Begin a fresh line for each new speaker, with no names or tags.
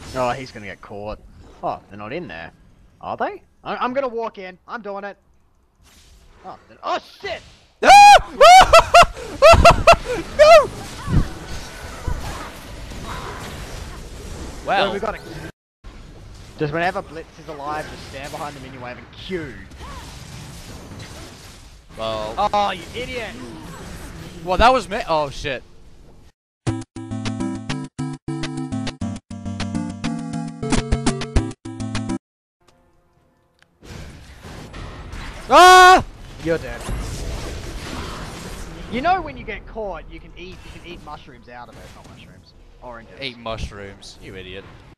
Oh, he's gonna get caught. Oh, they're not in there. Are they? I'm gonna walk in. I'm doing it. Oh, oh shit!
Ah! No!
Well,
Well,
we got it. Just whenever Blitz is alive, just stand behind the mini wave and Q.
well,
Oh, you idiot!
well, that was me. Oh shit. Ah!
You're dead. You know when you get caught, you can eat mushrooms out of it. Not mushrooms. Oranges.
Eat mushrooms, you idiot.